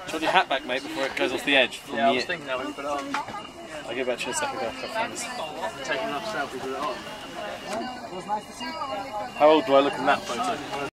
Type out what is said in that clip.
you want your hat back, mate, before it goes off the edge? Yeah, I was thinking that when you put it on. I'll get back to you in a second. Taking enough selfies with it on. How old do I look in that photo?